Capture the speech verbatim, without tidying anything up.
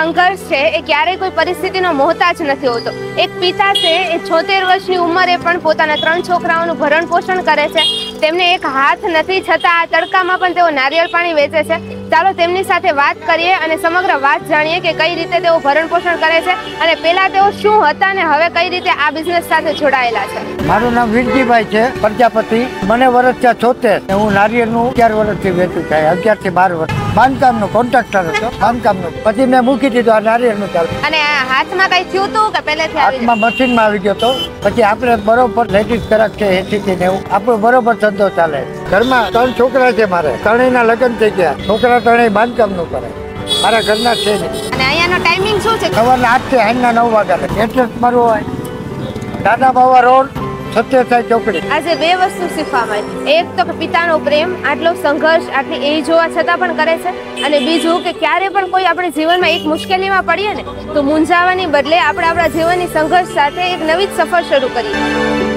સંઘર્ષ છે એ ક્યારેય કોઈ પરિસ્થિતિનો મોહતાજ નથી હોતો. એક પિતા છે એ છોતેર વર્ષની ઉંમરે પણ પોતાના ત્રણ છોકરાઓનું ભરણ પોષણ કરે છે. તેમને એક હાથ નથી, છતાં આ તડકામાં પણ તેઓ નારિયેળ પાણી વેચે છે. ચાલો તેમની સાથે વાત કરીએ અને સમગ્ર વાત જાણીએ કે કઈ રીતે તેઓ ભરણ પોષણ કરે છે અને પેલા તેઓ શું હતા અને હવે કઈ રીતે આ બિઝનેસ સાથે જોડાયેલા છે. મારું નામ વીરજીભાઈ છે પ્રજાપતિ. મને વર્ષ થયા છોતેર. હું નારિયેળનું અગિયાર વર્ષથી વેચું થાય, અગિયાર થી બાર વર્ષ. બાંધકામનો કોન્ટ્રાક્ટર હતો, બાંધકામનું. પછી મેં મૂકી દીધું આ નારિયેળનું ચાલુ. અને હાથમાં કઈ થયું હતું કે પહેલેથી હાથમાં મશીનમાં આવી ગયો હતો. પછી આપણે બરોબર લેડીઝ કરાક છે એસી થી નેવું, આપણો બરોબર ધંધો ચાલે. ઘરમાં ત્રણ છોકરા છે મારે, ત્રણેયના લગ્ન થઈ ગયા. છોકરા ત્રણેય બાંધકામનું કરે, મારા ઘરના છે નહીં. અને અહીંયાનો ટાઈમિંગ શું છે? સવારના આઠ થી સાંજના નવ વાગ્યા. એડ્રેસ મારું હોય દાદા બાવા રોડ, સત્યસાઈ ચોકડી. આજે બે વસ્તુ શીખવા મળી. એક તો કે પિતાનો પ્રેમ આટલો સંઘર્ષ આટલી એજ હોવા છતાં પણ કરે છે, અને બીજું કે ક્યારે પણ કોઈ આપણે જીવનમાં એક મુશ્કેલીમાં પડીએ ને તો મૂંઝાવાની બદલે આપણે આપણા જીવનની સંઘર્ષ સાથે એક નવી જ સફર શરૂ કરીએ.